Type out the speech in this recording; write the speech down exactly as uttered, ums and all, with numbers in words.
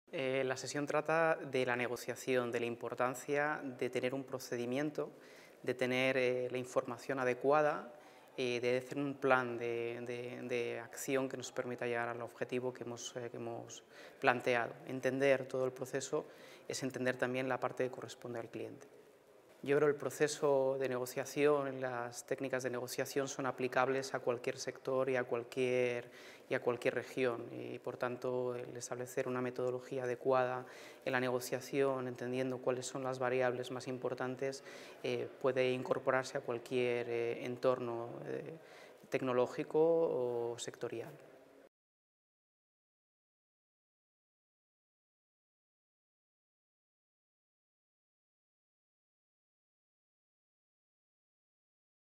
Eh, la sesión trata de la negociación, de la importancia de tener un procedimiento, de tener eh, la información adecuada, eh, de hacer un plan de, de, de acción que nos permita llegar al objetivo que hemos, eh, que hemos planteado. Entender todo el proceso es entender también la parte que corresponde al cliente. Yo creo que el proceso de negociación, las técnicas de negociación son aplicables a cualquier sector y a cualquier, y a cualquier región y por tanto el establecer una metodología adecuada en la negociación, entendiendo cuáles son las variables más importantes, eh, puede incorporarse a cualquier eh, entorno eh, tecnológico o sectorial.